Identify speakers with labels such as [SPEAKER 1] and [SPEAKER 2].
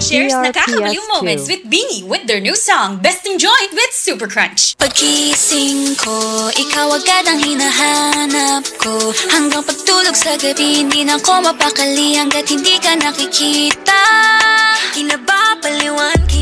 [SPEAKER 1] shares nakakabaliw moments with BINI with their new song, Best Enjoy It with Super Crunch.
[SPEAKER 2] Pagkising ko, ikaw agad ang hinahanap ko. Hanggang pagtulog sa gabi, hindi na ako mapakali hanggat hindi ka nakikita. Kinababaliwan